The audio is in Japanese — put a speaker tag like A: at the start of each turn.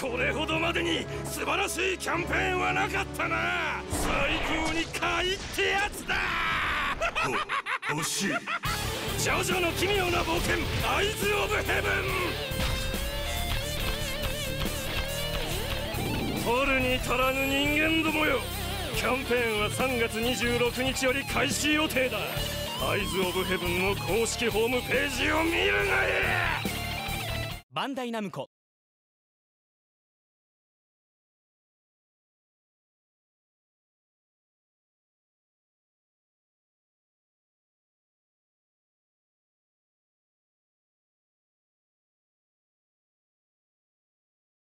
A: これほどまでに素晴らしいキャンペーンはなかったな。最高に怪異ってやつだ。
B: 欲しい。
A: ジョジョの奇妙な冒険、アイズ・オブ・ヘブン。取るに足らぬ人間どもよ。キャンペーンは3月26日より開始予定だ。アイズ・オブ・ヘブンの公式ホームページを見るがいい。
C: バンダイナムコ